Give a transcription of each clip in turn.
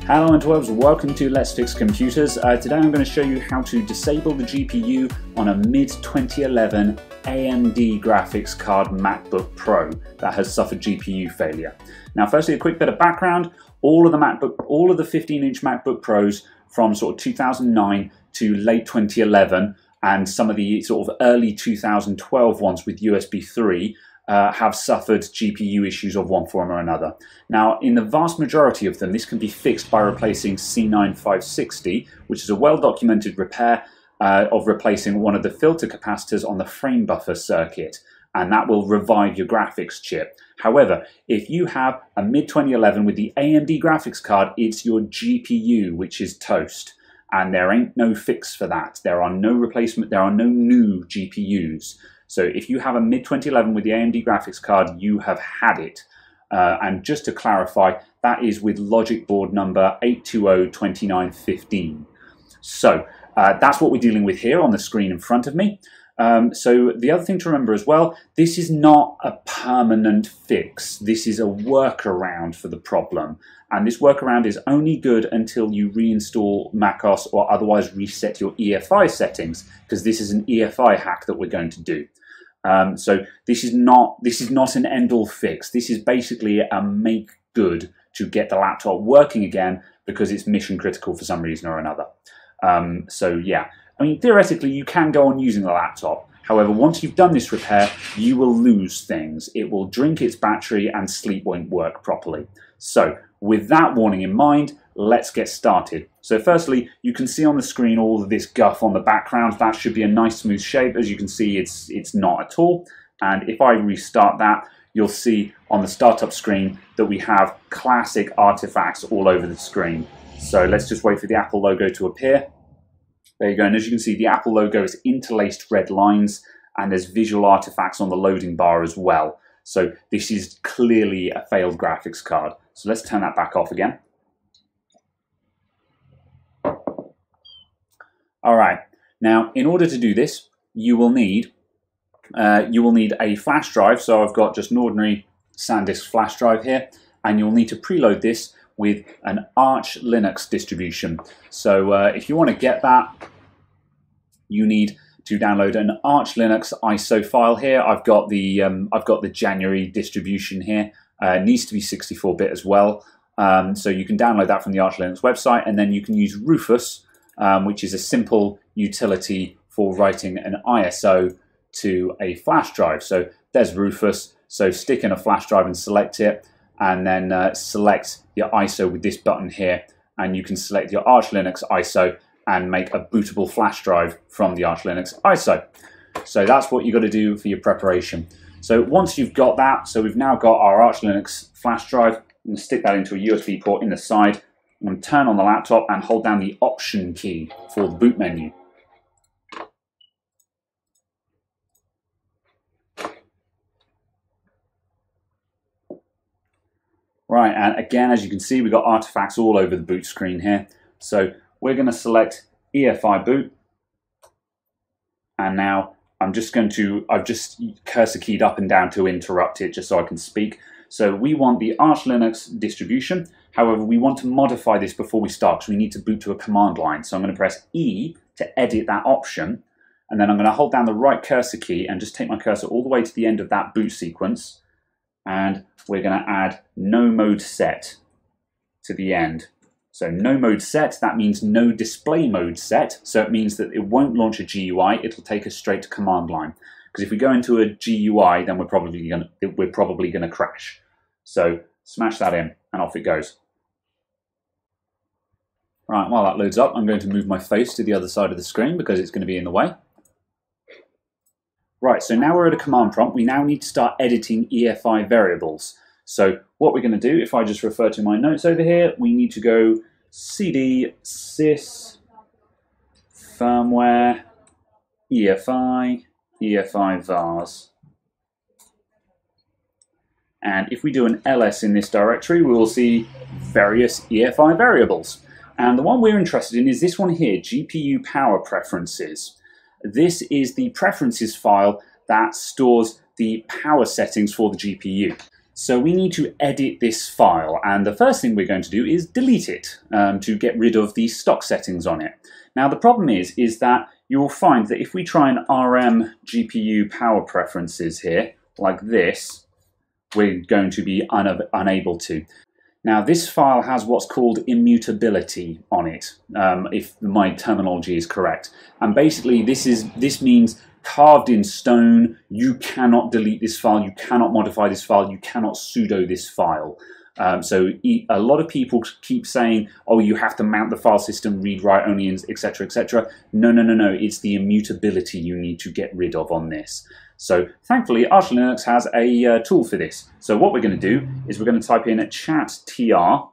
Hello interwebs, welcome to Let's Fix Computers. Today I'm going to show you how to disable the GPU on a mid-2011 AMD graphics card MacBook Pro that has suffered GPU failure. Now firstly, a quick bit of background. All of the 15-inch MacBook Pros from sort of 2009 to late 2011 and some of the sort of early 2012 ones with USB 3 have suffered GPU issues of one form or another. Now, in the vast majority of them, this can be fixed by replacing C9560, which is a well-documented repair of replacing one of the filter capacitors on the frame buffer circuit, and that will revive your graphics chip. However, if you have a mid-2011 with the AMD graphics card, it's your GPU which is toast, and there ain't no fix for that. There are no new GPUs. So if you have a mid-2011 with the AMD graphics card, you have had it. And just to clarify, that is with logic board number 8202915. So that's what we're dealing with here on the screen in front of me. So the other thing to remember as well, this is not a permanent fix. This is a workaround for the problem. And this workaround is only good until you reinstall macOS or otherwise reset your EFI settings, because this is an EFI hack that we're going to do. So this is not an end-all fix. This is basically a make good to get the laptop working again because it's mission critical for some reason or another. So yeah, I mean, theoretically you can go on using the laptop. However, once you've done this repair, you will lose things. It will drink its battery and sleep won't work properly. So with that warning in mind, let's get started. So firstly, you can see on the screen all of this guff on the background. That should be a nice smooth shape. As you can see, it's not at all. And if I restart that, you'll see on the startup screen that we have classic artifacts all over the screen. So let's just wait for the Apple logo to appear. There you go. And as you can see, the Apple logo is interlaced red lines, and there's visual artifacts on the loading bar as well. So this is clearly a failed graphics card. So let's turn that back off again. All right, now in order to do this, you will need a flash drive. So I've got just an ordinary SanDisk flash drive here, and you'll need to preload this with an Arch Linux distribution. So if you want to get that, you need to download an Arch Linux ISO file here. I've got the January distribution here. It needs to be 64-bit as well. So you can download that from the Arch Linux website, and then you can use Rufus, which is a simple utility for writing an ISO to a flash drive. So there's Rufus. So stick in a flash drive and select it, and then select your ISO with this button here, and you can select your Arch Linux ISO and make a bootable flash drive from the Arch Linux ISO. So that's what you've got to do for your preparation. So once you've got that, so we've now got our Arch Linux flash drive, I'm going to stick that into a USB port in the side. I'm going to turn on the laptop and hold down the Option key for the boot menu. Right, and again, as you can see, we've got artifacts all over the boot screen here. So we're going to select EFI boot, and now I've just cursor keyed up and down to interrupt it just so I can speak. So we want the Arch Linux distribution. However, we want to modify this before we start because we need to boot to a command line. So I'm going to press E to edit that option, and then I'm going to hold down the right cursor key and just take my cursor all the way to the end of that boot sequence, and we're going to add no mode set to the end. So no mode set, that means no display mode set. So it means that it won't launch a GUI, it'll take us straight to command line. Because if we go into a GUI, then we're probably going to crash. So smash that in and off it goes. Right, while that loads up, I'm going to move my face to the other side of the screen because it's going to be in the way. Right, so now we're at a command prompt. We now need to start editing EFI variables. So what we're going to do, if I just refer to my notes over here, we need to go cd sys firmware EFI vars. And if we do an ls in this directory, we will see various EFI variables. And the one we're interested in is this one here, GPU power preferences. This is the preferences file that stores the power settings for the GPU. So we need to edit this file, and the first thing we're going to do is delete it to get rid of the stock settings on it. Now the problem is that you will find that if we try and RM GPU power preferences here, like this, we're going to be unable to. Now this file has what's called immutability on it, if my terminology is correct. And basically this means carved in stone, you cannot delete this file, you cannot modify this file, you cannot sudo this file. So a lot of people keep saying, oh, you have to mount the file system, read, write only, etc., etc. No, it's the immutability you need to get rid of on this. So thankfully, Arch Linux has a tool for this. So what we're going to do is we're going to type in a chattr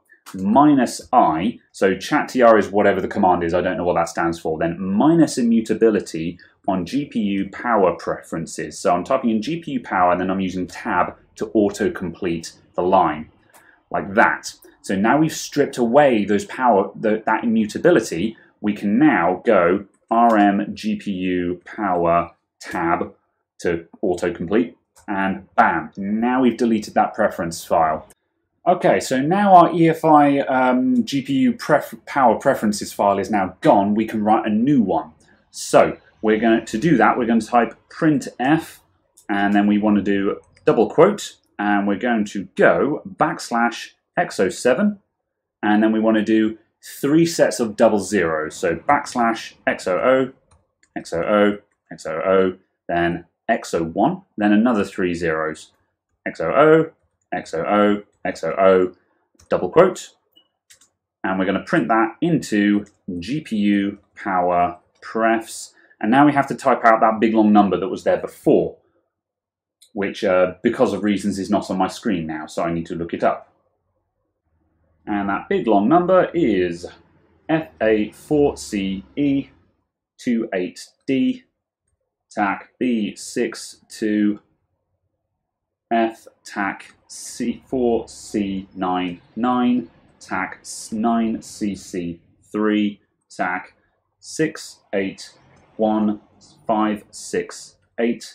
-i. So chattr is whatever the command is, I don't know what that stands for. Then minus immutability on GPU power preferences. So I'm typing in GPU power and then I'm using tab to auto-complete the line. Like that. So now we've stripped away those that immutability, we can now go RM GPU power tab to autocomplete, and bam, now we've deleted that preference file. Okay, so now our EFI GPU power preferences file is now gone, we can write a new one. So we're going to do that, we're going to type printf, and then we want to do double quote, and we're going to go \x07, and then we want to do 3 sets of double zeros. So \x00, x00, x00, then x01, then another 3 zeros. x00, x00, x00, double quote. And we're going to print that into GPU power prefs. And now we have to type out that big long number that was there before, which because of reasons is not on my screen now, so I need to look it up. And that big long number is FA4CE28D TAC B62 F TAC C4C99 TAC 9CC3 TAC 6815686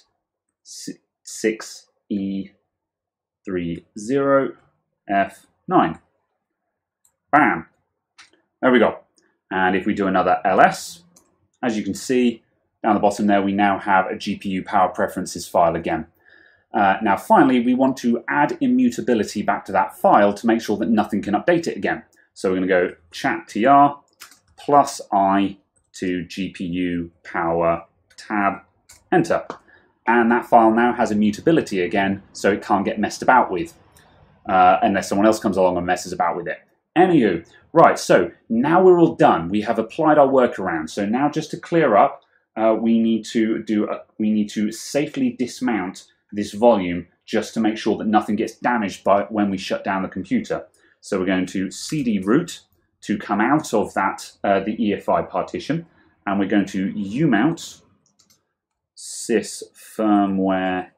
6E30F9. Bam! There we go. And if we do another ls, as you can see down the bottom there, we now have a GPU power preferences file again. Now finally, we want to add immutability back to that file to make sure that nothing can update it again. So we're going to go chattr +i to GPU power tab, enter. And that file now has immutability again, so it can't get messed about with, unless someone else comes along and messes about with it. Anywho, right, so now we're all done. We have applied our workaround. So now just to clear up, we need to safely dismount this volume just to make sure that nothing gets damaged by when we shut down the computer. So we're going to cd root to come out of that the EFI partition, and we're going to umount sys firmware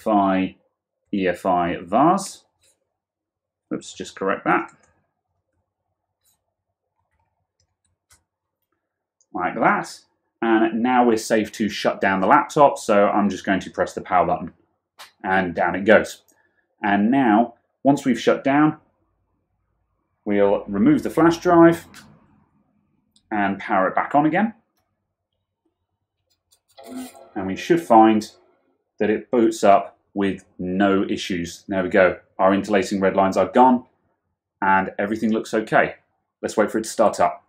EFI vars. Oops, just correct that. Like that. And now we're safe to shut down the laptop, so I'm just going to press the power button and down it goes. And now, once we've shut down, we'll remove the flash drive and power it back on again. And we should find that it boots up with no issues. There we go. Our interlacing red lines are gone and everything looks okay. Let's wait for it to start up.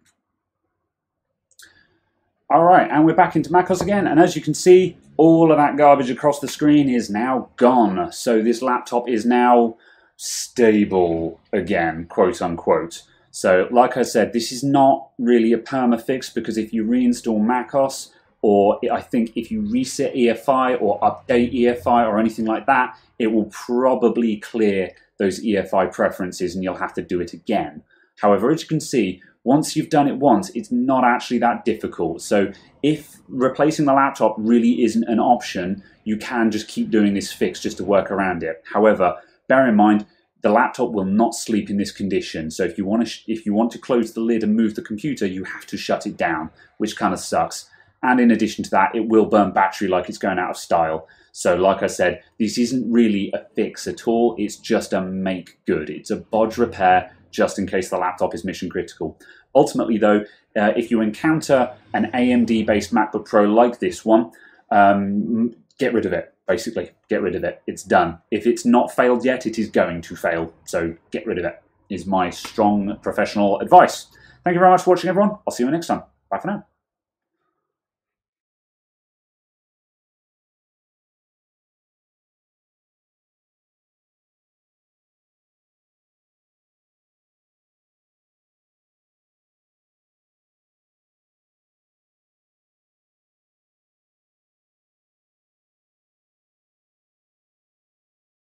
All right, and we're back into macOS again, and as you can see, all of that garbage across the screen is now gone. So this laptop is now stable again, quote unquote. So like I said, this is not really a perma fix, because if you reinstall macOS, or I think if you reset EFI or update EFI or anything like that, it will probably clear those EFI preferences and you'll have to do it again. However, as you can see, once you've done it once, it's not actually that difficult. So if replacing the laptop really isn't an option, you can just keep doing this fix just to work around it. However, bear in mind, the laptop will not sleep in this condition. So if you want to close the lid and move the computer, you have to shut it down, which kind of sucks. And in addition to that, it will burn battery like it's going out of style. So like I said, this isn't really a fix at all. It's just a make good. It's a bodge repair just in case the laptop is mission critical. Ultimately though, if you encounter an AMD-based MacBook Pro like this one, get rid of it, basically. Get rid of it. It's done. If it's not failed yet, it is going to fail. So get rid of it is my strong professional advice. Thank you very much for watching, everyone. I'll see you next time. Bye for now.